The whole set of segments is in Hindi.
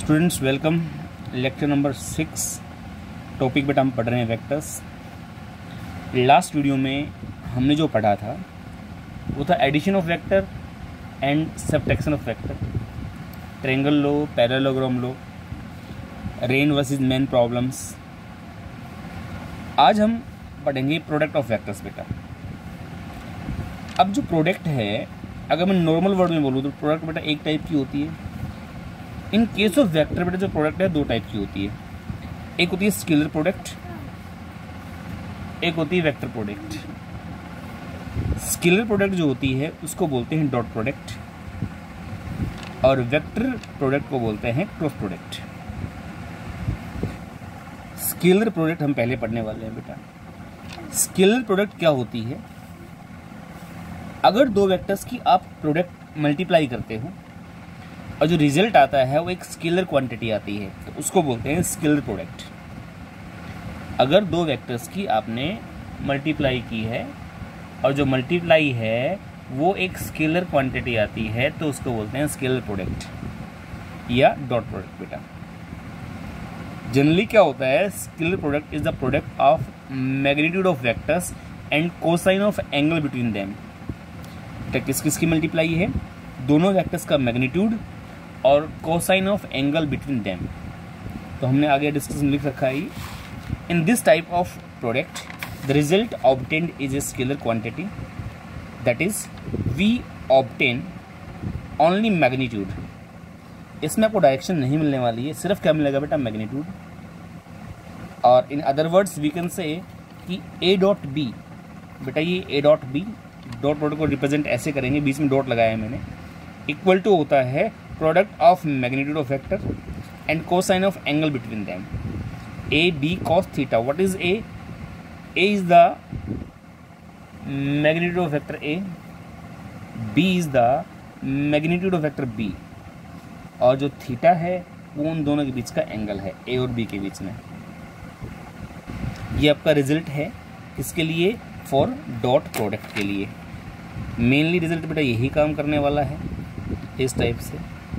Students welcome. Lecture number 6 topic बेटा हम पढ़ रहे हैं वेक्टर्स। लास्ट वीडियो में हमने जो पढ़ा था वो था addition of vector and subtraction of vector, triangle लो, पैरेललोग्राम लो, रेन वर्सेस मैन प्रॉब्लम्स। आज हम पढ़ेंगे प्रोडक्ट ऑफ वेक्टर्स बेटा। अब जो प्रोडक्ट है, अगर मैं नॉर्मल वर्ड में बोलूँ तो प्रोडक्ट बेटा एक टाइप की होती है। इन केस ऑफ वेक्टर बेटा जो प्रोडक्ट है दो टाइप की होती है, एक होती है स्केलर प्रोडक्ट, एक होती है वेक्टर प्रोडक्ट। स्केलर प्रोडक्ट जो होती है उसको बोलते हैं डॉट प्रोडक्ट और वेक्टर प्रोडक्ट को बोलते हैं क्रॉस प्रोडक्ट। स्केलर प्रोडक्ट हम पहले पढ़ने वाले हैं बेटा। स्केलर प्रोडक्ट क्या होती है? अगर दो वेक्टर्स की आप प्रोडक्ट मल्टीप्लाई करते हो और जो रिजल्ट आता है वो एक स्केलर क्वांटिटी आती है तो उसको बोलते हैं स्केलर प्रोडक्ट। अगर दो वेक्टर्स की आपने मल्टीप्लाई की है और जो मल्टीप्लाई है वो एक स्केलर क्वांटिटी आती है तो उसको बोलते हैं स्केलर प्रोडक्ट या डॉट प्रोडक्ट बेटा। जनरली क्या होता है, scalar product is the product of magnitude of vectors and cosine of angle between them. किस किसकी मल्टीप्लाई है? दोनों वेक्टर्स का मैग्नीट्यूड और cosine of angle between them. तो हमने आगे डिस्कशन लिख रखा है, in this type of product the result obtained is a scalar quantity, that is we obtain only magnitude. इसमें आपको डायरेक्शन नहीं मिलने वाली है, सिर्फ क्या मिलेगा बेटा? मैग्नीट्यूड। और in other words we can say कि ए डॉट बी बेटा, ये A dot B dot product को रिप्रेजेंट ऐसे करेंगे, बीच में डॉट लगाया है मैंने, इक्वल टू होता है product of magnitude of vector and cosine of angle between them. A B cos theta. What is A? A is the magnitude of vector A, B is the magnitude of vector B, और जो थीटा है वो उन दोनों के बीच का एंगल है, ए और बी के बीच में। ये आपका रिजल्ट है किसके लिए? फॉर डॉट प्रोडक्ट के लिए। मेनली रिजल्ट बेटा यही काम करने वाला है इस टाइप से।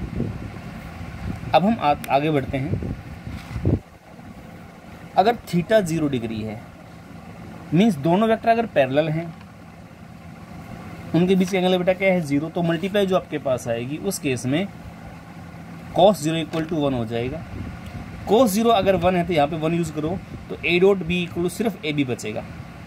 अब हम आगे बढ़ते हैं। अगर थीटा 0 डिग्री है, मीन्स दोनों वेक्टर अगर पैरेलल हैं, उनके बीच का एंगल बेटा क्या है? 0। तो मल्टीप्लाई जो आपके पास आएगी उस केस में cos 0 इक्वल टू 1 हो जाएगा। cos 0 अगर 1 है तो यहाँ पे 1 यूज करो तो a dot B equal to सिर्फ ए बी बचेगा।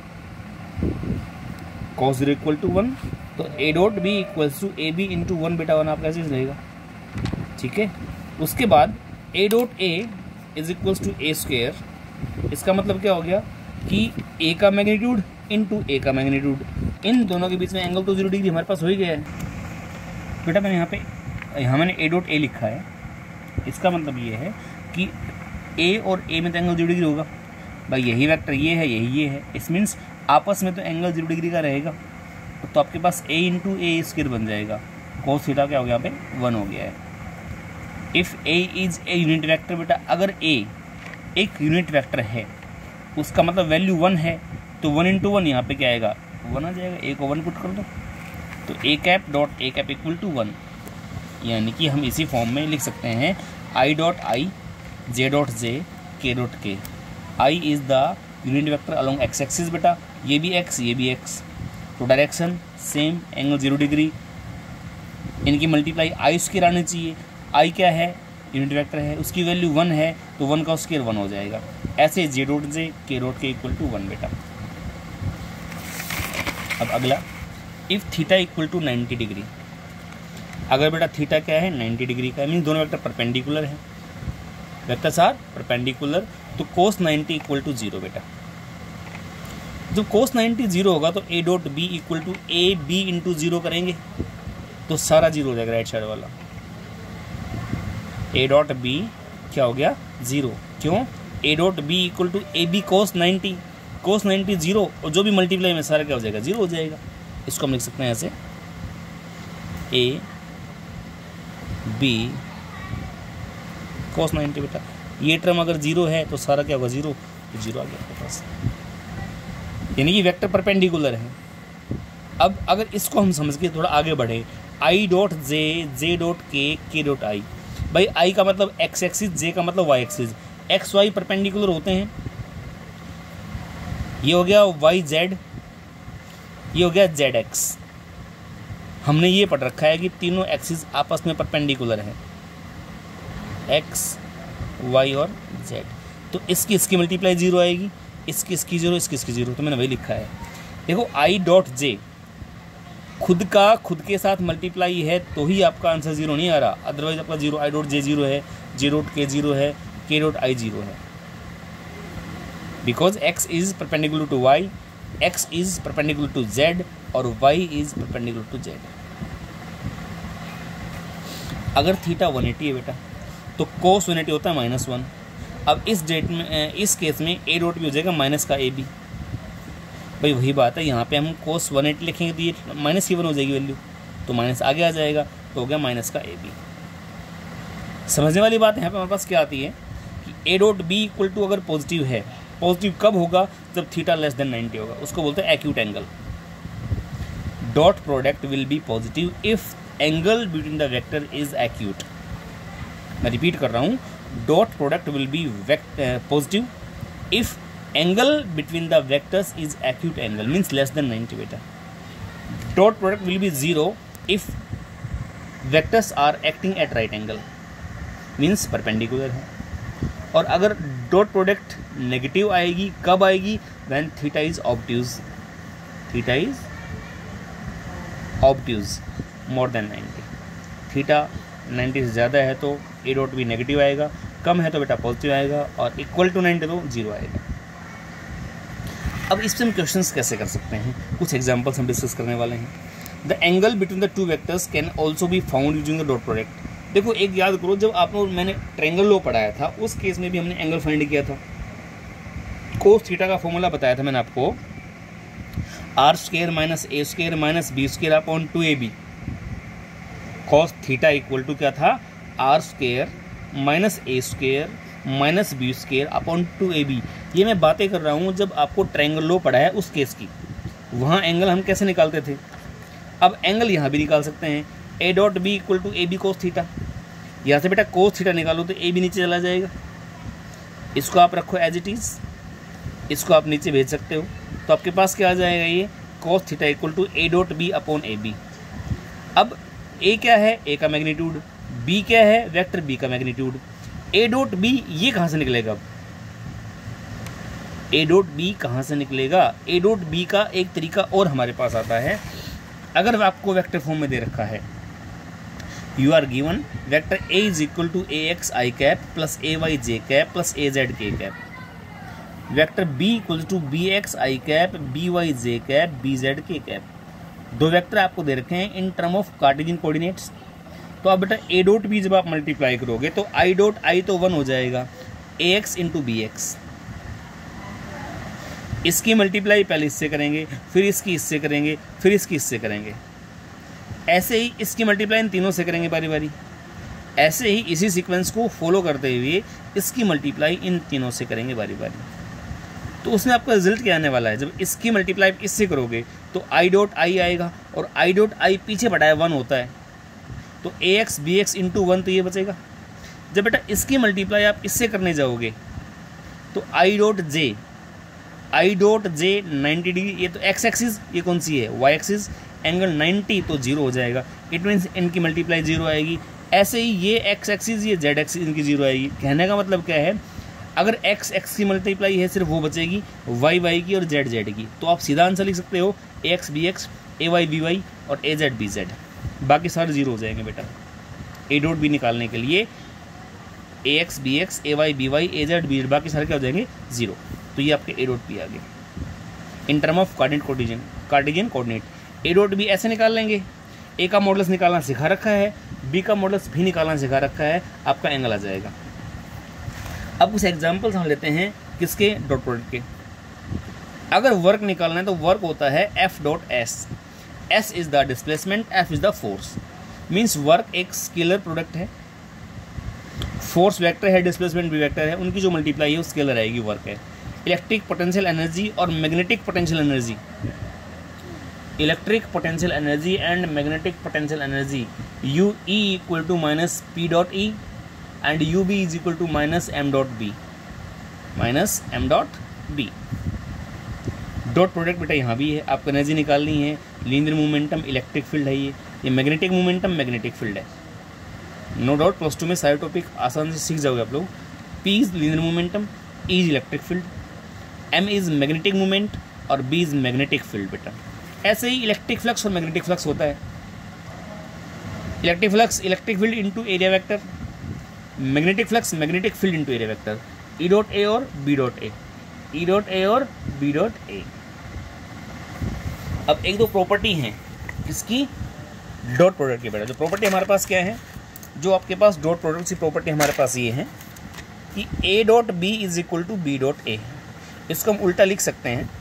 cos 0 इक्वल टू 1 तो a dot B equals to A B into 1 बेटा 1 आपका ऐसे रहेगा, ठीक है। उसके बाद a dot A is equals to A square. इसका मतलब क्या हो गया कि a का मैग्नीट्यूड इंटू a का मैग्नीट्यूड, इन दोनों के बीच में एंगल तो 0 डिग्री हमारे पास हो ही गया है बेटा। मैंने यहाँ मैंने a डॉट ए लिखा है, इसका मतलब ये है कि a और a में तो एंगल 0 डिग्री होगा भाई। यही वेक्टर ये है, यही ये है, इस मीन्स आपस में तो एंगल 0 डिग्री का रहेगा। तो आपके पास a इंटू ए स्क्वायर बन जाएगा। cos थीटा क्या हो गया? यहाँ पे 1 हो गया है। If a is a unit vector बेटा, अगर a एक यूनिट वेक्टर है उसका मतलब वैल्यू 1 है तो 1 इंटू 1 यहाँ पे क्या आएगा? 1 आ जाएगा। a को 1 पुट कर दो तो a cap dot a cap equal to 1, यानी कि हम इसी फॉर्म में लिख सकते हैं i dot I, j dot J, k dot K. i is the unit vector along x axis बेटा, ये भी x ये भी x, तो डायरेक्शन सेम, एंगल 0 डिग्री। इनकी मल्टीप्लाई आई स्क्वायर आनी चाहिए। i क्या है? यूनिट वेक्टर है, उसकी वैल्यू 1 है तो 1 का स्क्वायर 1 हो जाएगा। ऐसे j dot J, k dot K equal to 1 बेटा। अब अगला, if theta equal to 90 degree. अगर बेटा थीटा क्या है? 90 डिग्री का, मीन्स दोनों वेक्टर परपेंडिकुलर हैं, वेक्टर्स आर परपेंडिकुलर, तो cos 90 इक्वल टू 0 बेटा। जब cos 90 0 होगा तो a dot B equal to A B into 0 करेंगे तो सारा 0 हो जाएगा राइट साइड वाला। a डॉट बी क्या हो गया? 0। क्यों? a dot B equal to A B cos 90, cos 90 0, और जो भी मल्टीप्लाई में सारा क्या हो जाएगा? 0 हो जाएगा। इसको हम लिख सकते हैं ऐसे, a बी cos 90 बेटा। ये टर्म अगर 0 है तो सारा क्या होगा? 0, तो 0 आ गया आपके पास, यानी कि वेक्टर परपेंडिकुलर है। अब अगर इसको हम समझ के थोड़ा आगे बढ़े, आई डॉट जे, जे डॉट के, के डॉट आई, भाई आई का मतलब एक्स एक्सिस, जे का मतलब Y axis, X Y perpendicular होते हैं, ये हो गया वाई जेड, ये हो गया जेड एक्स। हमने ये पढ़ रखा है कि तीनों एक्सिस आपस में परपेंडिकुलर हैं, एक्स वाई और जेड। तो इसकी मल्टीप्लाई जीरो आएगी, इसकी जीरो, इसकी जीरो, तो मैंने वही लिखा है। देखो आई डॉट जे खुद के साथ मल्टीप्लाई है तो ही आपका आंसर जीरो नहीं आ रहा, अदरवाइज आपका zero, I dot J zero है, जे डॉट के जीरो है, के डॉट आई जीरो है, because X is perpendicular to Y, X is perpendicular to Z और Y is perpendicular to Z. अगर थीटा 180 है बेटा तो कोस 180 होता है -1। अब इस केस में ए डॉट भी हो जाएगा माइनस का ए बी। भाई वही बात है, यहाँ पे हम कोस 180 लिखेंगे तो ये -1 हो जाएगी वैल्यू, तो माइनस आगे आ जाएगा, तो हो गया माइनस का ए बी। समझने वाली बात यहाँ पे हमारे पास क्या आती है कि A dot B equal to अगर पॉजिटिव है, पॉजिटिव कब होगा, जब थीटा लेस देन 90 होगा, उसको बोलते हैं acute angle. Dot product will be positive if angle between the vector is acute. मैं रिपीट कर रहा हूँ, dot product will be positive if angle between the vectors is acute angle, means less than 90 बेटा। Dot product will be zero if vectors are acting at right angle, means perpendicular है। और अगर डॉट प्रोडक्ट नेगेटिव आएगी, कब आएगी, when theta is obtuse, theta is obtuse more than 90। Theta 90 से ज़्यादा है तो ए डॉट भी नेगेटिव आएगा, कम है तो बेटा पॉजिटिव आएगा, और इक्वल टू 90 तो जीरो आएगा। अब इससे हम क्वेश्चंस कैसे कर सकते हैं, कुछ एग्जांपल्स हम डिस्कस करने वाले हैं। The angle between the two vectors can also be found using the dot product. देखो एक याद करो, जब मैंने ट्रायंगल लॉ पढ़ाया था उस केस में भी हमने एंगल फाइंड किया था। कोस थीटा का फॉर्मूला बताया था मैंने आपको, R square minus A square minus B square upon 2ab। Cos theta equal to क्या था, R square minus A square minus B square upon 2ab। ये मैं बातें कर रहा हूँ जब आपको ट्रायंगल लॉ पढ़ा है उस केस की, वहाँ एंगल हम कैसे निकालते थे। अब एंगल यहाँ भी निकाल सकते हैं, A dot B equal to A B cos theta. यहाँ से बेटा कोस थीटा निकालो तो ए बी नीचे चला जाएगा, इसको आप रखो एज इट इज़, इसको आप नीचे भेज सकते हो, तो आपके पास क्या आ जाएगा, ये cos theta equal to A dot B upon A B. अब ए क्या है, ए का मैग्नीट्यूड, बी क्या है, वेक्टर बी का मैग्नीट्यूड। ए डॉट बी ये कहाँ से निकलेगा, अब ए डॉट बी कहाँ से निकलेगा। ए डॉट बी का एक तरीका और हमारे पास आता है, अगर आपको वेक्टर फॉर्म में दे रखा है, you are given vector A is equal to A X I cap plus A Y J cap plus A Z K cap, vector B equal to B X I cap B Y J cap B Z K cap. दो वेक्टर आपको दे रखे हैं in term of Cartesian coordinates. तो अब बेटा ए डॉट बी जब आप मल्टीप्लाई करोगे तो आई डॉट आई तो 1 हो जाएगा, A X into B X. इसकी मल्टीप्लाई पहले इससे करेंगे, फिर इसकी इससे करेंगे, फिर इसकी इससे करेंगे, ऐसे ही इसकी मल्टीप्लाई इन तीनों से करेंगे बारी बारी। ऐसे ही इसी सीक्वेंस को फॉलो करते हुए इसकी मल्टीप्लाई इन तीनों से करेंगे बारी बारी। तो उसमें आपका रिजल्ट क्या आने वाला है, जब इसकी मल्टीप्लाई इससे करोगे तो आई डॉट आई आएगा, और आई डॉट आई पीछे बढ़ाया 1 होता है, तो A X B X into 1 तो ये बचेगा। जब बेटा इसकी मल्टीप्लाई आप इससे करने जाओगे तो आई डॉट जे 90 डिग्री, ये तो एक्स एक्सिस, ये कौन सी है, वाई एक्सिस, एंगल 90 तो जीरो हो जाएगा, इट मीन्स इनकी मल्टीप्लाई जीरो आएगी। ऐसे ही ये एक्स एक्सिस, ये जेड एक्सिस, इनकी जीरो आएगी। कहने का मतलब क्या है, अगर एक्स एक्स की मल्टीप्लाई है सिर्फ वो बचेगी, वाई वाई की और जेड जेड की, तो आप सीधा आंसर लिख सकते हो A X B X, A Y B Y और ए जेड बी जेड, बाकी सारे जीरो हो जाएंगे बेटा। ए डॉट बी निकालने के लिए A X B X, A Y B Y, A Z B Z, बाकी सारे क्या हो जाएंगे, जीरो। तो ये आपके ए डॉट बी आ गए in term of Cartesian coordinate. A dot B ऐसे निकाल लेंगे, ए का मॉडल्स निकालना सिखा रखा है, बी का मॉडल्स भी निकालना सिखा रखा है, आपका एंगल आ जाएगा। अब कुछ एग्जांपल्स हम लेते हैं किसके, डॉट प्रोडक्ट के। अगर वर्क निकालना है तो वर्क होता है F dot S, S is the displacement, F is the force, means work एक स्केलर प्रोडक्ट है, फोर्स वेक्टर है, डिस्प्लेसमेंट भी वेक्टर है, उनकी जो मल्टीप्लाई है वो स्केलर आएगी, वर्क है। इलेक्ट्रिक पोटेंशियल एनर्जी और magnetic potential energy, electric potential energy and magnetic potential energy, U E equal to minus P dot E and U B is equal to minus M dot B, minus M dot B. Dot product बेटा यहाँ भी है, आपको एनर्जी निकालनी है। लीनियर मोमेंटम इलेक्ट्रिक फील्ड है, ये मैग्नेटिक मोमेंटम मैग्नेटिक फील्ड है। नो डाउट प्लस टू में सारे टॉपिक आसान से सीख जाओगे आप लोग। P is linear momentum, E is electric field, M is magnetic moment और बी इज मैग्नेटिक फील्ड बेटा। ऐसे ही इलेक्ट्रिक फ्लक्स और मैग्नेटिक फ्लक्स होता है। Electric flux electric field into area vector, magnetic flux magnetic field into area vector, E dot A और B dot A, E dot A और बी डॉट ए। अब एक दो प्रॉपर्टी हैं इसकी डॉट प्रोडक्ट की बेटा। जो प्रॉपर्टी हमारे पास क्या है, जो आपके पास डॉट प्रोडक्ट की प्रॉपर्टी हमारे पास ये है कि A dot B is equal to B dot A. इसको हम उल्टा लिख सकते हैं,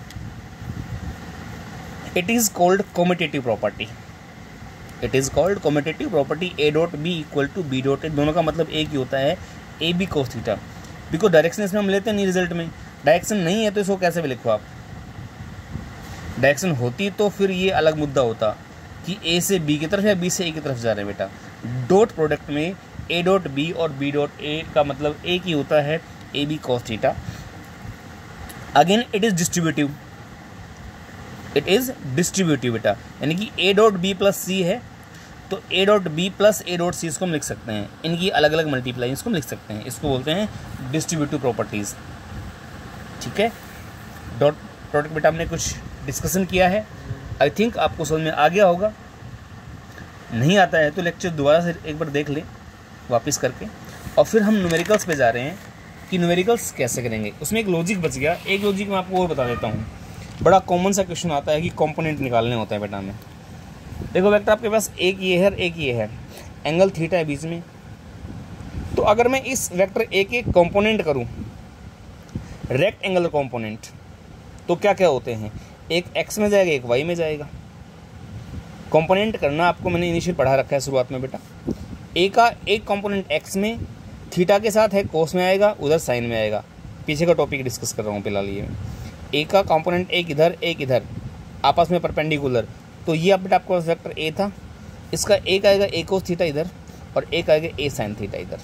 it is called commutative property, it is called commutative property. A dot B equal to B dot A, दोनों का मतलब एक ही होता है, A B cos theta. Because direction इसमें हम लेते नहीं रिजल्ट में, डायरेक्शन नहीं है तो इसको कैसे भी लिखो आप। डायरेक्शन होती तो फिर ये अलग मुद्दा होता कि ए से बी की तरफ या बी से ए की तरफ जा रहे हैं बेटा। डॉट प्रोडक्ट में ए डॉट बी और बी डॉट ए का मतलब एक ही होता है, A B cos theta. Again it is distributive, it is distributive बेटा, यानी कि A dot B plus C है तो A dot B plus A dot C इसको हम लिख सकते हैं, इनकी अलग अलग मल्टीप्लाई इसको हम लिख सकते हैं। इसको बोलते हैं डिस्ट्रीब्यूटिव प्रॉपर्टीज। ठीक है, डॉट प्रोडक्ट बेटा हमने कुछ डिस्कशन किया है, आई थिंक आपको समझ में आ गया होगा। नहीं आता है तो लेक्चर दोबारा से एक बार देख लें वापस करके। और फिर हम न्यूमेरिकल्स पे जा रहे हैं कि न्यूमेरिकल्स कैसे करेंगे। उसमें एक लॉजिक बच गया, एक लॉजिक मैं आपको और बता देता हूँ। बड़ा कॉमन सा क्वेश्चन आता है कि कंपोनेंट निकालने होता है बेटा हमें। देखो वेक्टर आपके पास एक ये है, एक ये है, एंगल थीटा है बीच में। तो अगर मैं इस वेक्टर ए के कंपोनेंट करूँ, रेक्ट एंगुलर कंपोनेंट, तो क्या क्या होते हैं, एक एक्स में जाएगा एक वाई में जाएगा। कंपोनेंट करना आपको मैंने इनिशियल पढ़ा रखा है शुरुआत में बेटा। ए का एक कंपोनेंट एक्स में थीटा के साथ है, कोस में आएगा, उधर साइन में आएगा। पीछे का टॉपिक डिस्कस कर रहा हूँ फिलहाल ये। ए का कंपोनेंट एक इधर आपस में परपेंडिकुलर, तो ये बेटा आपको वेक्टर ए था, इसका एक आएगा ए कोस थीटा इधर और एक आएगा ए साइन थीटा इधर।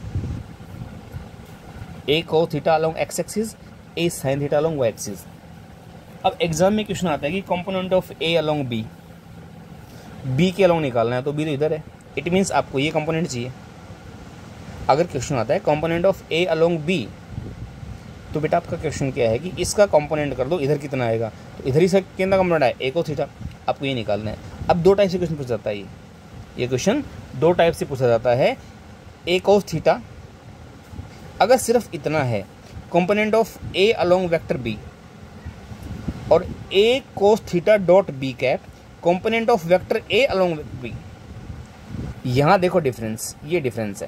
A cos theta along X axis, A sine theta along Y axis. अब एग्जाम में क्वेश्चन आता है कि component of A along B, B के अलोंग निकालना है, तो बी तो इधर है, इट मीन्स आपको ये कंपोनेंट चाहिए। अगर क्वेश्चन आता है component of A along B, तो बेटा आपका क्वेश्चन क्या है कि इसका कंपोनेंट कर दो, इधर कितना आएगा, तो इधर ही से कितना कंपोनेंट है, ए को थीटा, आपको ये निकालना है। अब दो टाइप से क्वेश्चन पूछा जाता है, ये क्वेश्चन दो टाइप से पूछा जाता है। ए कोस थीटा, अगर सिर्फ इतना है component of A along vector B, और A cos theta dot B cap component of vector A along B. यहां देखो डिफरेंस, ये डिफरेंस है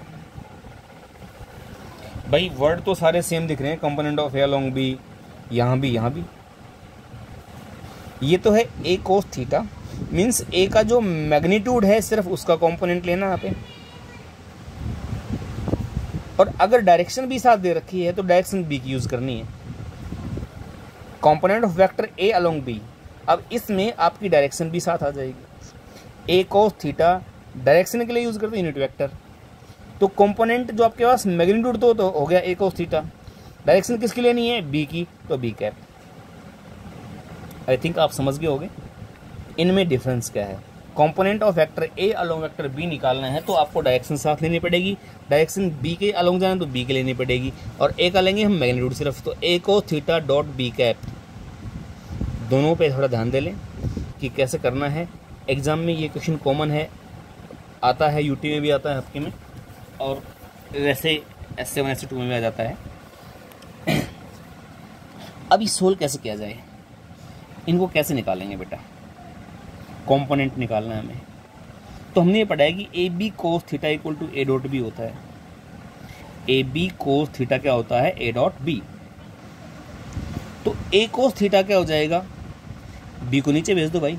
भाई। वर्ड तो सारे सेम दिख रहे हैं, component of A along B, यहां भी यहां भी। ये तो है ए कोस थीटा, मीन्स ए का जो मैग्नीट्यूड है सिर्फ उसका कंपोनेंट लेना यहाँ पे। और अगर डायरेक्शन भी साथ दे रखी है तो डायरेक्शन बी की यूज करनी है। Component of vector A along B, अब इसमें आपकी डायरेक्शन भी साथ आ जाएगी। ए कोस थीटा डायरेक्शन के लिए यूज करते हैं यूनिट वेक्टर, तो कंपोनेंट जो आपके पास मैग्नीट्यूड तो हो गया ए कोस थीटा, डायरेक्शन किसकी लेनी है, बी की, तो बी कैप। आई थिंक आप समझ गए होंगे इनमें डिफरेंस क्या है। Component of vector A along vector B निकालना है तो आपको डायरेक्शन साथ लेनी पड़ेगी, डायरेक्शन बी के अलोंग जाना तो बी के लेनी पड़ेगी, और ए का लेंगे हम मैग्नीट्यूड सिर्फ, तो A cos theta dot B cap. दोनों पे थोड़ा ध्यान दे लें कि कैसे करना है। एग्जाम में ये क्वेश्चन कॉमन है, आता है, यूटी में भी आता है आपके में, और वैसे S7 S2 में भी आ जाता है। अब ये सोल्व कैसे किया जाए, इनको कैसे निकालेंगे बेटा, कंपोनेंट निकालना है हमें। तो हमने ये पढ़ा है कि A B cos theta equal to A dot B होता है। ए बी कोस थीटा क्या होता है, ए डॉट बी। तो ए कोस थीटा क्या हो जाएगा, बी को नीचे भेज दो भाई,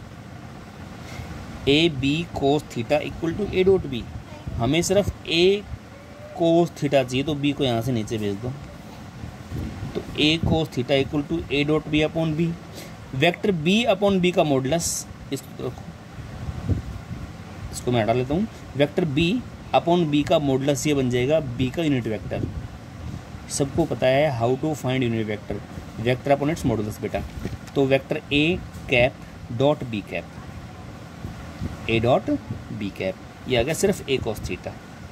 A B cos theta equal to A dot B. हमें सिर्फ ए कोस थीटा चाहिए तो बी को यहाँ से नीचे भेज दो, तो A cos theta equal to A dot B upon B. Vector B upon B का मॉडुलस, इसको मैं हटा लेता हूँ, वेक्टर बी अपॉन बी का मॉडुलस ये बन जाएगा बी का यूनिट वेक्टर। सबको पता है how to find unit vector, vector upon its modulus बेटा। तो vector A cap dot B cap, A dot B cap, ये आ गया सिर्फ ए कॉस थीटा।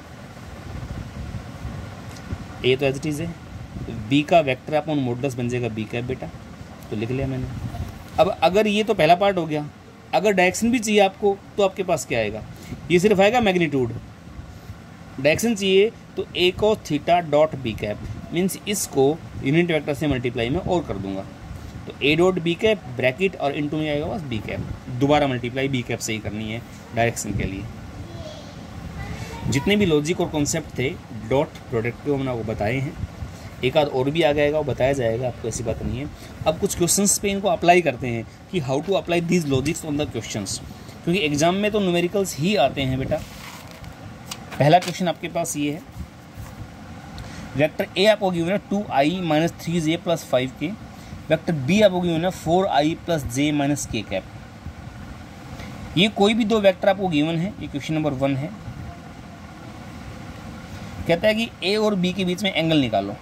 ए तो एज इट इज है, बी का वेक्टर अपॉन मॉडुलस बन जाएगा बी कैप बेटा, तो लिख लिया मैंने। अब अगर ये तो पहला पार्ट हो गया, अगर डायरेक्शन भी चाहिए आपको तो आपके पास क्या आएगा, ये सिर्फ आएगा मैग्नीट्यूड। डायरेक्शन चाहिए तो A cos theta dot B cap, means इसको यूनिट वेक्टर से मल्टीप्लाई में और कर दूंगा, तो A dot B cap bracket और इनटू में आएगा बस बी कैप, दोबारा मल्टीप्लाई बी कैप से ही करनी है डायरेक्शन के लिए। जितने भी लॉजिक और कॉन्सेप्ट थे डॉट प्रोडक्ट के वो मैंने आपको बताए हैं, एक आध और भी आ जाएगा वो बताया जाएगा आपको, ऐसी बात नहीं है। अब कुछ क्वेश्चंस पे इनको अप्लाई करते हैं कि how to apply these logics on the questions, क्योंकि एग्जाम में तो न्यूमेरिकल्स ही आते हैं बेटा। पहला क्वेश्चन आपके पास ये है, वेक्टर ए आपको गिवन है 2i minus 3j plus 5k, vector B आपको गिवन है 4i plus j minus k cap. ये कोई भी दो वेक्टर आपको गिवन है, ये क्वेश्चन नंबर 1 है। कहता है कि ए और बी के बीच में एंगल निकालो,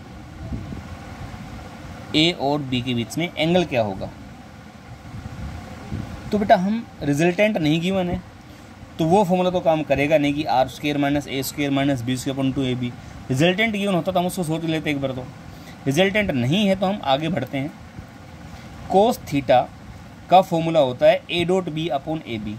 ए और बी के बीच में एंगल क्या होगा। तो बेटा हम रिजल्टेंट नहीं गिवन है तो वो फॉर्मूला तो काम करेगा नहीं कि R square minus A square minus B square upon 2ab। Resultant given होता तो हम उसको सोच लेते एक बार, तो रिजल्टेंट नहीं है तो हम आगे बढ़ते हैं। कोस थीटा का फॉर्मूला होता है A dot B upon A B,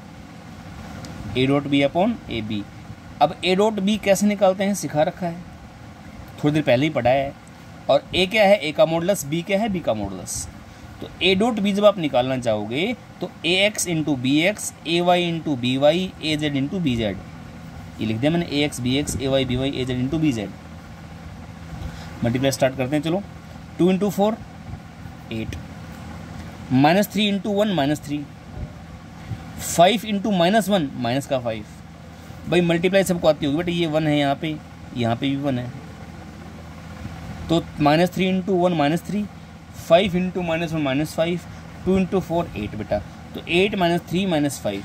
A dot B upon A B. अब ए डॉट बी कैसे निकालते हैं सिखा रखा है, थोड़ी देर पहले ही पढ़ाया है। और ए क्या है, ए का मॉडुलस, बी क्या है, बी का मॉडुलस। तो ए डॉट बी जब आप निकालना चाहोगे तो A X into B X, A Y into B Y, A Z into B Z, ये लिख दिया मैंने, A X B X, A Y B Y, A Z into B Z. Multiply start करते हैं, चलो 2 into 4 8, minus 3 into 1 minus 3, 5 into minus 1 minus का 5। भाई मल्टीप्लाई सबको आती होगी बेटा, ये 1 है यहाँ पे भी 1 है, तो minus 3 into 1 minus 3, 5 into minus 1 minus 5, 2 into 4 8 बेटा। तो 8 माइनस 3 माइनस 5,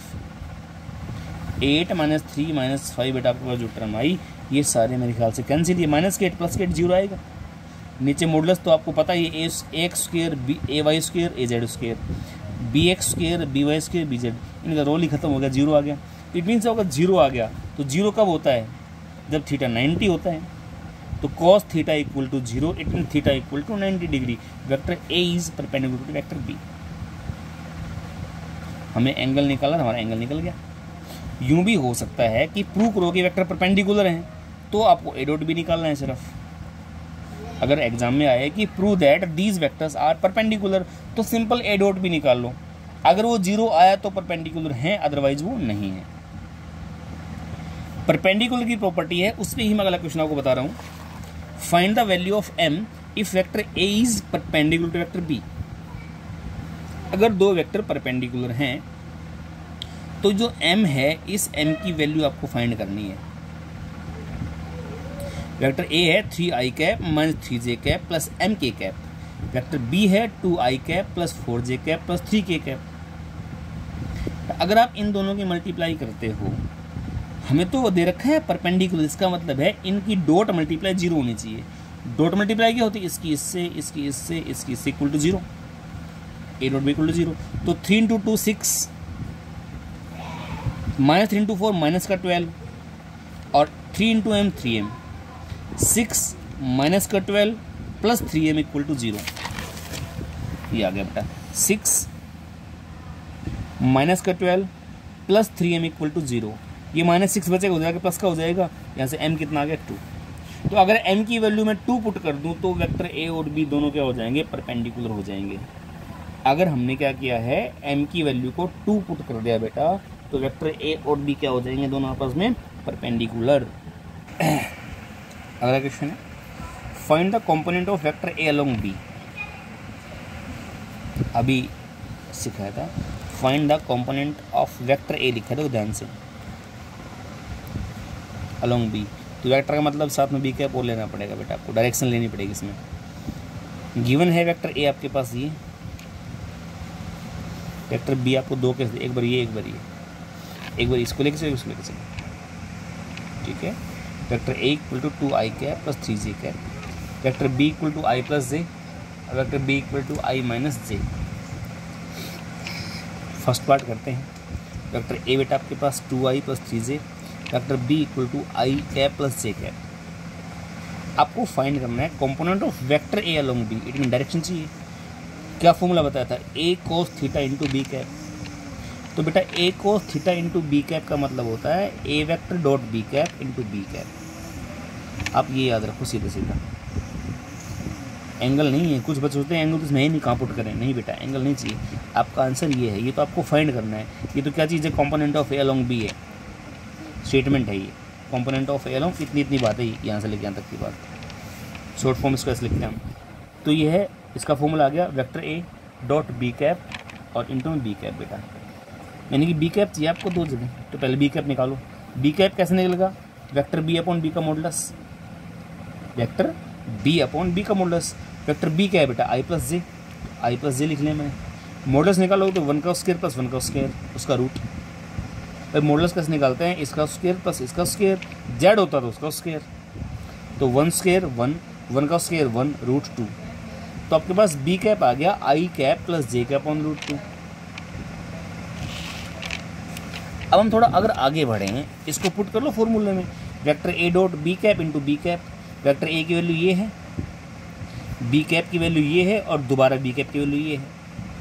8 माइनस 3 माइनस 5 बेटा आपके पास जो टर्म आई ये सारे मेरे ख्याल से कैंसिल, ये माइनस के 8 प्लस के 8 जीरो आएगा। नीचे मॉडुलस तो आपको पता है, ये A X square B A Y square A Z square, B X square B Y square B Z, इनका रोल ही खत्म हो गया, जीरो आ गया। इट मीन्स अगर जीरो आ गया तो जीरो कब होता है, जब थीटा 90 होता है। तो cos theta equal to 0, it mean theta equal to 90 degree. Vector A is perpendicular to vector B. हमें एंगल निकाला, हमारा एंगल निकल गया। यूं भी हो सकता है कि प्रूव करो कि वेक्टर परपेंडिकुलर हैं तो आपको ए डॉट बी निकालना है सिर्फ। अगर एग्जाम में आए कि prove that these vectors are perpendicular तो सिंपल ए डॉट बी निकाल लो। अगर वो 0 आया तो परपेंडिकुलर हैं, अदरवाइज वो नहीं है। परपेंडिकुलर की प्रॉपर्टी है, उस पर ही मैं अगला क्वेश्चन आपको बता रहा हूँ। Find the value of m if vector a is perpendicular to vector b। अगर दो वेक्टर परपेंडिकुलर हैं तो जो m है इस m की वैल्यू आपको फाइंड करनी है। वेक्टर a है 3i cap minus 3j cap plus mk cap, vector b है 2i cap plus 4j cap plus 3k cap. अगर आप इन दोनों की मल्टीप्लाई करते हो, हमें तो दे रखा है परपेंडिकुलर, इसका मतलब है इनकी डॉट मल्टीप्लाई 0 होनी चाहिए। डॉट मल्टीप्लाई क्या होती है, इसकी इससे, इसकी इससे, इसकी इससे equal to 0, A dot B equal to 0। तो 3 इंटू 2 6, माइनस 3 इंटू 4 माइनस का 12, और 3 इंटू एम 3m, 6 माइनस का 12 प्लस 3m इक्वल टू 0। ये आ गया बेटा 6 माइनस का 12 प्लस 3m इक्वल टू 0। ये माइनस 6 बचेगा, हो जाएगा प्लस का हो जाएगा, यहाँ से m कितना आ गया 2। तो अगर m की वैल्यू मैं 2 पुट कर दूं तो वेक्टर a और b दोनों क्या हो जाएंगे, परपेंडिकुलर हो जाएंगे। अगर हमने क्या किया है, m की वैल्यू को 2 पुट कर दिया बेटा, तो वेक्टर a और b क्या हो जाएंगे, दोनों आपस में परपेंडिकुलर। अगला क्वेश्चन है, find the component of vector a along b। अभी सिखाया था, find the component of vector a लिखा था ध्यान से, अलोंग बी। तो वेक्टर का मतलब साथ में बी कैप और लेना पड़ेगा बेटा, आपको डायरेक्शन लेनी पड़ेगी इसमें। गिवन है वेक्टर ए आपके पास ये, वेक्टर बी आपको दो केस, एक बार ये एक बार ये, एक बार इसको लेके चलो, इसको लेके चलो। ठीक है। Vector A equal to 2i cap plus 3j cap, vector B equal to i plus J, vector B equal to i minus J. First part करते हैं। वेक्टर ए बेटा आपके पास 2i plus 3j, vector B equal to i cap plus J cap. आपको फाइंड करना है component of vector A along B, it mean direction चाहिए। क्या फॉर्मूला बताया था, a cos theta into B cap. तो बेटा a cos theta into B cap का मतलब होता है a vector dot B cap into B cap. आप ये याद रखो सीधा सीधा। एंगल नहीं है, कुछ बच्चे होते हैं एंगल तो नहीं कहाँ पुट करें, नहीं बेटा एंगल नहीं चाहिए, आपका आंसर ये है। ये तो आपको फाइंड करना है। ये तो क्या चीज़ है, component of A along B है, स्टेटमेंट है ये। कंपोनेंट ऑफ ए अलोंग इतनी बातें यहाँ से लेके यहाँ तक की बात, शॉर्ट फॉर्म इसको ऐसे लिखते हैं हम। तो ये है, इसका फॉर्मूला आ गया vector A dot B cap और इंटू में बी कैप बेटा, यानी कि बी कैप चाहिए आपको दो जगह। तो पहले बी कैप निकालो। बी कैप कैसे निकलेगा, वेक्टर बी अपॉन बी का modulus, vector B upon B का मॉडुलस। वेक्टर बी क्या है बेटा, आई प्लस जे, आई प्लस जे लिख लिया मैंने। मॉडुलस निकालो तो 1 का स्क्वायर प्लस 1 का स्क्वायर, उसका रूट। भाई मॉडुलस कैसे निकालते हैं, इसका स्क्वायर प्लस इसका स्क्वायर, जेड होता तो उसका स्क्वायर। तो 1 स्क्वायर 1, 1 का स्क्वायर 1, रूट 2। तो आपके पास बी कैप आ गया I cap plus J cap on root 2। अब हम थोड़ा अगर आगे बढ़े हैं, इसको पुट कर लो फॉर्मूले में। Vector A dot B cap into B cap, vector A की वैल्यू ये है, बी कैप की वैल्यू ये है और दोबारा बी कैप की वैल्यू ये है।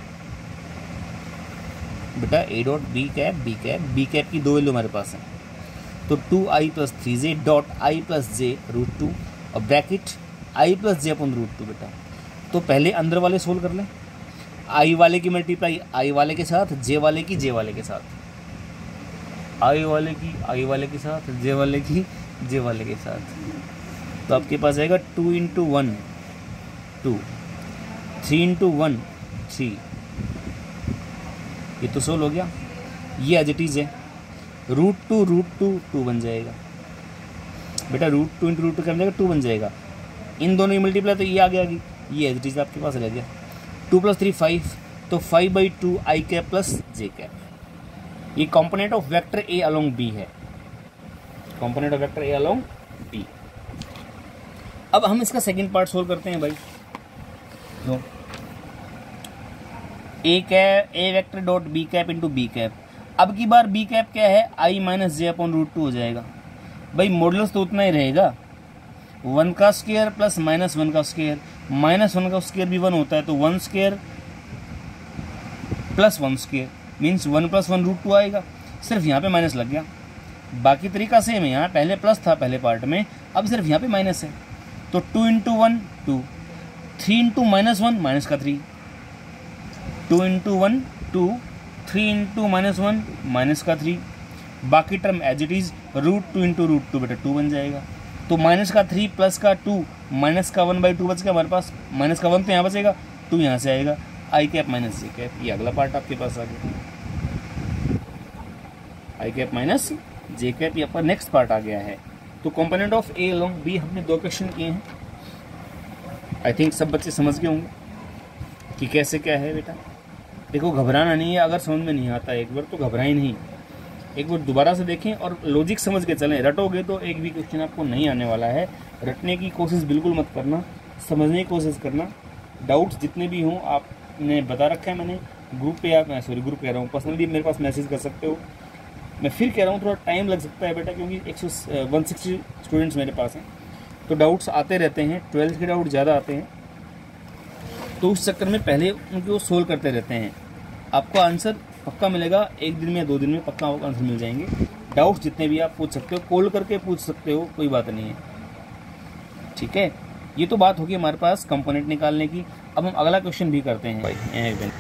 बेटा ए डॉट बी कैप की दो वैल्यू हमारे पास है। तो 2i plus 3j dot I plus J root 2 और bracket I plus J upon root 2 बेटा। तो पहले अंदर वाले सोल्व कर लें, आई वाले की मल्टीप्लाई आई वाले के साथ, जे वाले की जे वाले के साथ, आई वाले की आई वाले के साथ, जे वाले की जे वाले के साथ। तो आपके पास आएगा 2 इंटू 1 2, 3 इंटू 1 3। ये तो सोल्व हो गया। ये एज इट इज है, रूट टू 2 बन जाएगा बेटा। रूट 2 इंटू रूट 2 क्या बन जाएगा, 2 बन जाएगा। इन दोनों की मल्टीप्लाई तो ये आ गया, ये एज इट इज आपके पास रह गया। 2 प्लस 3 5, तो 5/2 I cap plus J cap. ये component of vector A along B है, component of vector A along B. अब हम इसका सेकंड पार्ट सोल्व करते हैं भाई। तो A vector dot B cap into B cap. अब की बार बी कैप क्या है, I minus J upon root 2 हो जाएगा। भाई मॉडुलस तो उतना ही रहेगा, 1 का स्क्वायर प्लस माइनस 1 का स्क्वायर, माइनस 1 का स्क्वायर भी 1 होता है, तो 1 square plus 1 square means 1 plus 1 root 2 आएगा। सिर्फ यहाँ पे माइनस लग गया, बाकी तरीका सेम है। यहाँ पहले प्लस था पहले पार्ट में, अब सिर्फ यहाँ पे माइनस है। तो 2 इंटू 1 2, 3 इंटू माइनस 1 माइनस का 3, 2 इंटू 1 2, 3 इंटू माइनस 1 माइनस का 3। बाकी term as it is, root 2 into root 2 बेटा 2 बन जाएगा। तो माइनस का 3 प्लस का 2 माइनस का 1/2 बच गया हमारे पास। माइनस का 1 तो यहाँ बचेगा, 2 यहाँ से आएगा, I cap minus J cap. ये अगला पार्ट आपके पास आ गया, I cap minus J cap, ये आपका नेक्स्ट पार्ट आ गया है। तो component of A along B हमने 2 क्वेश्चन किए हैं। आई थिंक सब बच्चे समझ गए होंगे कि कैसे क्या है बेटा। देखो घबराना नहीं है, अगर समझ में नहीं आता एक बार तो घबराएं नहीं, एक बार दोबारा से देखें और लॉजिक समझ के चलें। रटोगे तो एक भी क्वेश्चन आपको नहीं आने वाला है। रटने की कोशिश बिल्कुल मत करना, समझने की कोशिश करना। डाउट्स जितने भी हों आपने बता रखा है मैंने ग्रुप पे, आप ग्रुप कह रहा हूँ, पर्सनली मेरे पास मैसेज कर सकते हो। मैं फिर कह रहा हूँ थोड़ा टाइम लग सकता है बेटा, क्योंकि 160 स्टूडेंट्स मेरे पास हैं, तो डाउट्स आते रहते हैं। 12th के डाउट ज़्यादा आते हैं, तो उस चक्कर में पहले उनको सोल्व करते रहते हैं। आपको आंसर पक्का मिलेगा, 1 दिन में 2 दिन में पक्का आंसर मिल जाएंगे। डाउट्स जितने भी आप पूछ सकते हो, कॉल करके पूछ सकते हो, कोई बात नहीं है, ठीक है। ये तो बात होगी हमारे पास कंपोनेंट निकालने की। अब हम अगला क्वेश्चन भी करते हैं भाई।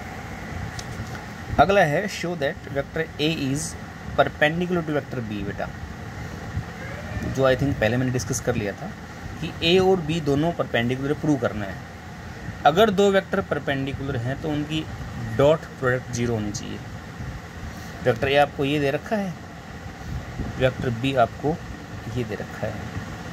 अगला है show that vector A is perpendicular to vector B बेटा, जो आई थिंक पहले मैंने डिस्कस कर लिया था कि ए और बी दोनों परपेंडिकुलर प्रूव करना है। अगर 2 वेक्टर परपेंडिकुलर हैं तो उनकी डॉट प्रोडक्ट 0 होनी चाहिए। वेक्टर ए आपको ये दे रखा है, वेक्टर बी आपको ये दे रखा है।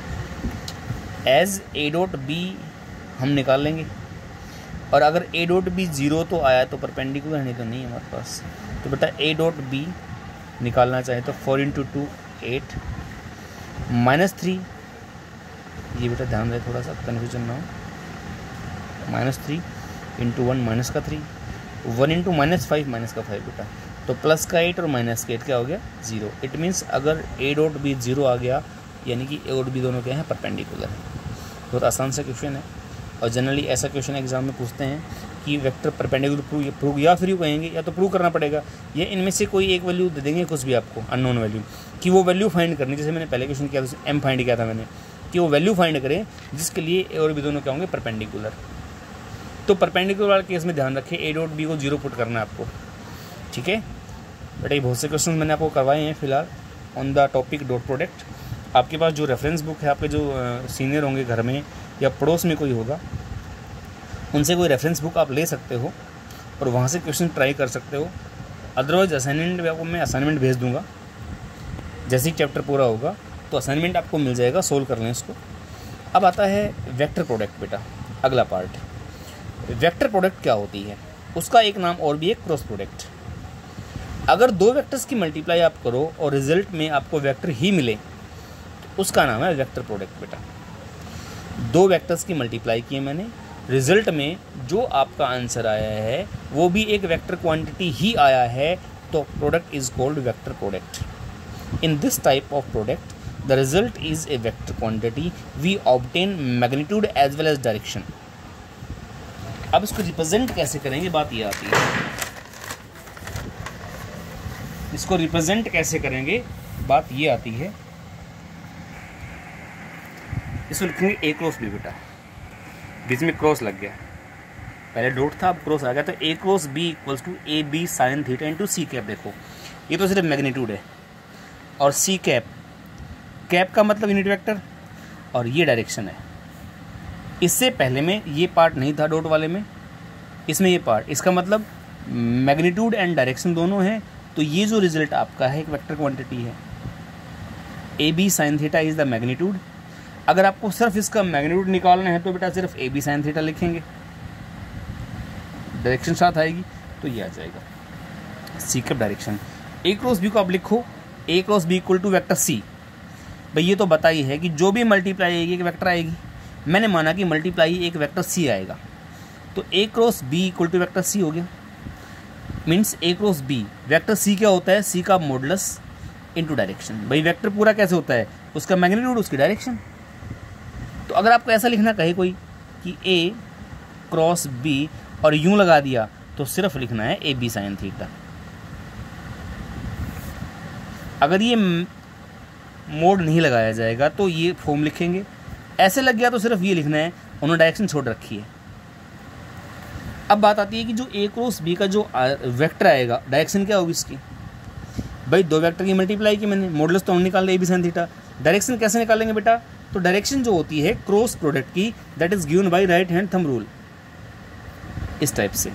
एज ए डॉट बी हम निकाल लेंगे, और अगर ए डॉट बी 0 तो आया तो परपेंडिकुलर, नहीं तो नहीं है हमारे पास। तो बेटा ए डॉट बी निकालना चाहे तो 4 इंटू 2 8, -3, ये बेटा ध्यान रहे, थोड़ा सा कन्फ्यूजन ना हो। -3 × 1 -3, 1 × -5 बेटा, तो प्लस का 8 और माइनस का 8 क्या हो गया 0। इट मीन्स अगर ए डॉट बी 0 आ गया यानी कि ए और बी दोनों क्या हैं परपेंडिकुलर है। बहुत आसान सा क्वेश्चन है और जनरली ऐसा क्वेश्चन एग्जाम में पूछते हैं कि वेक्टर परपेंडिकुलर प्रूव या फिर यूँ कहेंगे या तो प्रूव करना पड़ेगा या इनमें से कोई एक वैल्यू दे देंगे कुछ भी आपको अननोन वैल्यू कि वो वैल्यू फाइंड करनी। जैसे मैंने पहले क्वेश्चन किया था एम फाइंड किया था मैंने कि वो वैल्यू फाइंड करें जिसके लिए ए और बी दोनों क्या होंगे परपेंडिकुलर। तो परपेंडिकुलर वाले केस में ध्यान रखें ए डॉट बी को 0 पुट करना है आपको, ठीक है बेटा। ये बहुत से क्वेश्चन मैंने आपको करवाए हैं फिलहाल on the topic dot product. आपके पास जो रेफरेंस बुक है, आपके जो सीनियर होंगे घर में या पड़ोस में कोई होगा, उनसे कोई रेफरेंस बुक आप ले सकते हो और वहाँ से क्वेश्चन ट्राई कर सकते हो। अदरवाइज असाइनमेंट भी आपको मैं असाइनमेंट भेज दूँगा, जैसे ही चैप्टर पूरा होगा तो असाइनमेंट आपको मिल जाएगा, सोल्व कर लें इसको। अब आता है वेक्टर प्रोडक्ट बेटा, अगला पार्ट। वेक्टर प्रोडक्ट क्या होती है, उसका एक नाम और भी है क्रॉस प्रोडक्ट। अगर दो वेक्टर्स की मल्टीप्लाई आप करो और रिजल्ट में आपको वेक्टर ही मिले तो उसका नाम है वेक्टर प्रोडक्ट बेटा। दो वेक्टर्स की मल्टीप्लाई की है मैंने, रिजल्ट में जो आपका आंसर आया है वो भी एक वेक्टर क्वांटिटी ही आया है, तो product is called vector product. In this type of product the result is a vector quantity, we obtain magnitude as well as direction. अब इसको रिप्रेजेंट कैसे करेंगे, बात ये आती है। इसको रिप्रेजेंट कैसे करेंगे, बात ये आती है। इसको लिखेंगे ए क्रॉस बी बेटा, बीच में क्रॉस लग गया, पहले डॉट था अब क्रॉस आ गया, तो A cross B equals to A B sine theta into C cap. देखो ये तो सिर्फ मैग्नीट्यूड है और सी कैप, कैप का मतलब यूनिट वेक्टर और ये डायरेक्शन है। इससे पहले में ये पार्ट नहीं था डॉट वाले में, इसमें ये पार्ट, इसका मतलब मैग्नीट्यूड एंड डायरेक्शन दोनों हैं। तो ये जो रिजल्ट आपका है एक वेक्टर क्वांटिटी है। A B sine theta is the magnitude. अगर आपको सिर्फ इसका मैग्नीट्यूड निकालना है तो बेटा सिर्फ ए बी साइन थीटा लिखेंगे, डायरेक्शन साथ आएगी तो ये आ जाएगा C cap direction. A cross B को आप लिखो, A cross B equal to vector C. भाई ये तो बताई है कि जो भी मल्टीप्लाई आएगी एक वेक्टर आएगी, मैंने माना कि मल्टीप्लाई एक वेक्टर सी आएगा, तो A cross B equal to vector C हो गया। Means A cross B, vector C क्या होता है, सी का मॉडुलस इनटू डायरेक्शन। भाई वेक्टर पूरा कैसे होता है, उसका मैग्नीट्यूड उसकी डायरेक्शन। तो अगर आपको ऐसा लिखना कहे कोई कि ए क्रॉस बी और यूं लगा दिया तो सिर्फ लिखना है ए बी साइन थीटा। अगर ये मोड नहीं लगाया जाएगा तो ये फॉर्म लिखेंगे, ऐसे लग गया तो सिर्फ ये लिखना है, उन्होंने डायरेक्शन छोड़ रखी है। अब बात आती है कि जो ए क्रॉस बी का जो वेक्टर आएगा डायरेक्शन क्या होगी इसकी। भाई दो वेक्टर की मल्टीप्लाई की मैंने, मॉडुलस तो हम निकाल ले A B sine theta, direction कैसे निकालेंगे बेटा, तो डायरेक्शन जो होती है क्रॉस प्रोडक्ट की that is given by right hand thumb rule, इस टाइप से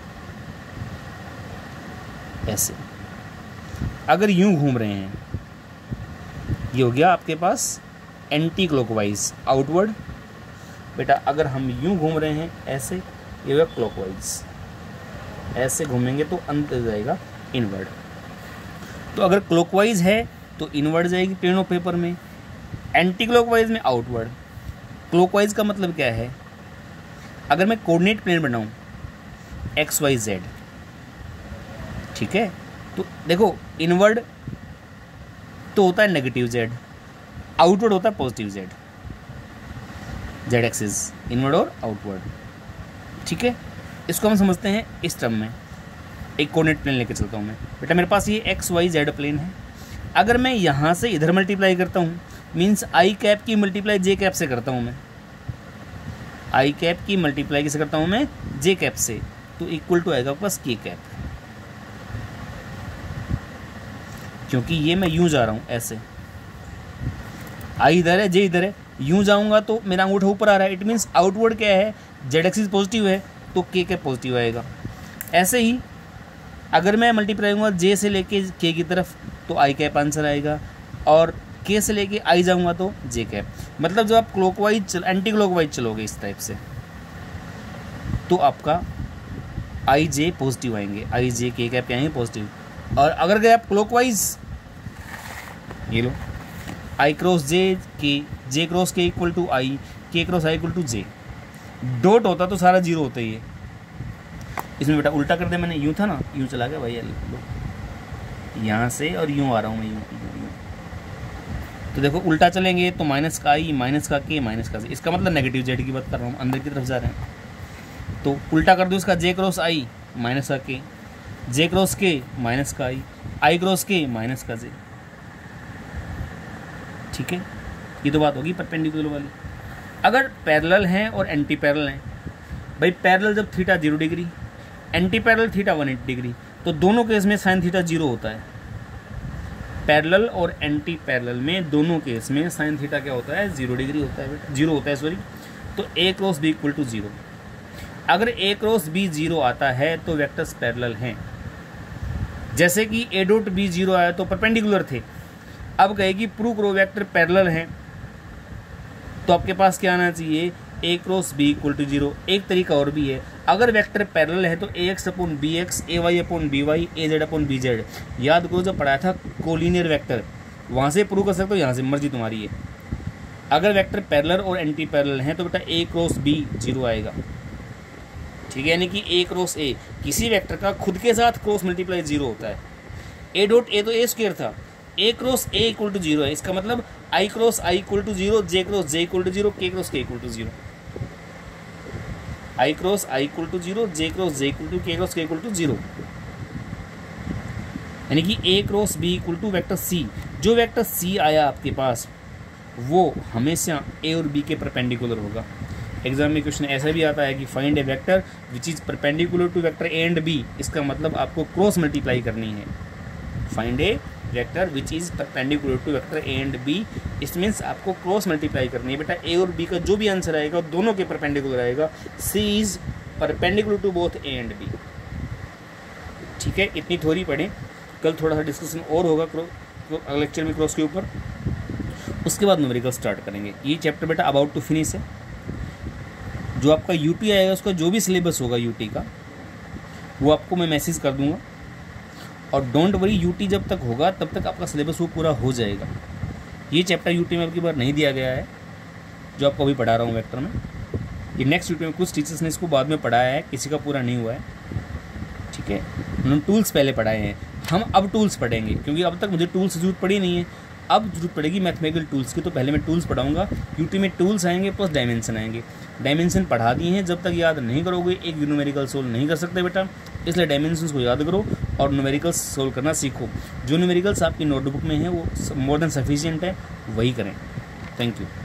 ऐसे। अगर यूं घूम रहे हैं, ये हो गया आपके पास एंटी क्लॉकवाइज आउटवर्ड बेटा। अगर हम यूं घूम रहे हैं ऐसे, ये होगा क्लॉकवाइज, ऐसे घूमेंगे तो अंत जाएगा इनवर्ड। तो अगर क्लॉकवाइज है तो इनवर्ड जाएगी प्लेन ऑफ पेपर में, एंटी क्लॉकवाइज में आउटवर्ड। क्लॉकवाइज का मतलब क्या है, अगर मैं कोऑर्डिनेट प्लेन बनाऊं एक्स वाई जेड, ठीक है, तो देखो इनवर्ड तो होता है नेगेटिव जेड, आउटवर्ड होता है positive Z, Z axis inward और आउटवर्ड, ठीक है। इसको हम समझते हैं इस टर्म में, एक कोऑर्डिनेट प्लेन लेके चलता हूँ मैं बेटा। मेरे पास ये एक्स वाई जेड प्लेन है, अगर मैं यहाँ से इधर मल्टीप्लाई करता हूँ मीन्स आई कैप की मल्टीप्लाई जे कैप से करता हूँ मैं, आई कैप की मल्टीप्लाई किसे करता हूँ मैं, जे कैप से, तो इक्वल टू आएगा प्लस के कैप। क्योंकि ये मैं यूं जा रहा हूँ ऐसे, आई इधर है जे इधर है, यूं जाऊंगा तो मेरा अंगूठा ऊपर आ रहा है, इट मीन्स आउटवर्ड क्या है, जेड एक्सिस पॉजिटिव है तो के कैप पॉजिटिव आएगा। ऐसे ही अगर मैं मल्टीप्लाई करूँगा जे से लेके के की तरफ तो आई कैप आंसर आएगा, और के से लेके आई जाऊंगा तो जे कैप। मतलब जब आप क्लॉकवाइज एंटी क्लॉकवाइज चलोगे इस टाइप से तो आपका आई जे पॉजिटिव आएंगे, आई जे के कैप आएंगे पॉजिटिव। और अगर गए आप क्लॉकवाइज, ये लो आई cross J K, J cross K equal to I, K cross I equal to J. Dot होता तो सारा जीरो होता ही है। इसमें बेटा उल्टा कर दे, मैंने यूँ था ना, यूँ चला गया भाई, यहाँ से और यूँ आ रहा हूँ मैं, यूँ। तो देखो उल्टा चलेंगे तो माइनस का आई, माइनस का के, माइनस का जे, इसका मतलब नेगेटिव जेड की बात कर रहा हूँ, अंदर की तरफ जा रहे हैं। तो उल्टा कर दो इसका, जे क्रॉस आई माइनस का के, जे क्रॉस के माइनस का आई क्रॉस के माइनस का जे। ठीक है, ये तो बात होगी परपेंडिकुलर वाली। अगर पैरेलल हैं और एंटी पैरेलल हैं, भाई पैरेलल जब theta 0 degree, anti parallel theta 180 degree, तो दोनों केस में साइन थीटा 0 होता है। पैरेलल और एंटी पैरेलल में दोनों केस में साइन थीटा क्या होता है, 0 डिग्री होता है बेटा, 0 होता है सॉरी। तो A cross B equal to 0। अगर ए क्रॉस बी 0 आता है तो वेक्टर्स पैरेलल हैं। जैसे कि ए डॉट बी 0 आया तो परपेंडिकुलर थे। अब कहेगी प्रूव करो वेक्टर पैरेलल हैं, तो आपके पास क्या आना चाहिए, A cross B equal to 0। एक तरीका और भी है, अगर वेक्टर पैरेलल है तो A X upon B X, A Y upon B Y, A Z upon B Z. याद करो जब पढ़ाया था कोलिनियर वेक्टर, वहाँ से प्रूव कर सकते हो, यहाँ से मर्जी तुम्हारी है। अगर वेक्टर पैरेलल और एंटी पैरेलल हैं तो बेटा ए क्रॉस बी 0 आएगा। ठीक है, यानी कि ए क्रॉस ए, किसी वेक्टर का खुद के साथ क्रॉस मल्टीप्लाई 0 होता है। ए डॉट ए तो ए स्क्वायर था, A cross A equal to 0 है। इसका मतलब I cross I equal to 0, J cross J equal to 0, K cross K equal to 0। I cross I equal to 0, J cross J equal to, K cross K equal to 0। यानी कि A cross B equal to vector C. जो वेक्टर सी आया आपके पास वो हमेशा ए और बी के परपेंडिकुलर होगा। एग्जाम में क्वेश्चन ऐसा भी आता है कि find a vector which is perpendicular to vector A and B. इसका मतलब आपको क्रॉस मल्टीप्लाई करनी है। Find a vector which is perpendicular to vector A and B, it means आपको क्रॉस मल्टीप्लाई करनी है बेटा। ए और बी का जो भी आंसर आएगा दोनों के परपेंडिकुलर आएगा। C is perpendicular to both A and B. ठीक है, इतनी थ्योरी पढ़ें, कल थोड़ा सा डिस्कशन और होगा अगले लेक्चर में क्रॉस के ऊपर। उसके बाद न्यूमेरिकल स्टार्ट करेंगे। ये चैप्टर बेटा अबाउट टू फिनिश है। जो आपका यूटी आएगा उसका जो भी सिलेबस होगा यूटी का वो आपको मैं मैसेज कर दूंगा। और डोंट वरी, यूटी जब तक होगा तब तक आपका सिलेबस वो पूरा हो जाएगा। ये चैप्टर यूटी में अब की बार नहीं दिया गया है जो आपको अभी पढ़ा रहा हूँ वेक्टर में। ये नेक्स्ट यूटी में कुछ टीचर्स ने इसको बाद में पढ़ाया है, किसी का पूरा नहीं हुआ है। ठीक है, उन्होंने टूल्स पहले पढ़ाए हैं, हम अब टूल्स पढ़ेंगे क्योंकि अब तक मुझे टूल्स की जरूरत पड़ी नहीं है। अब जरूरत पड़ेगी मैथमेटिकल टूल्स की, तो पहले मैं टूल्स पढ़ाऊंगा। यूटी में टूल्स आएंगे प्लस डायमेंशन आएंगे। डायमेंशन पढ़ा दिए हैं, जब तक याद नहीं करोगे एक भी न्यूमेरिकल सोल्व नहीं कर सकते बेटा। इसलिए डायमेंशंस को याद करो और न्यूमेरिकल्स सोल्व करना सीखो। जो न्यूमेरिकल्स आपकी नोटबुक में है वो मोर देन सफिशिएंट है, वही करें। Thank you.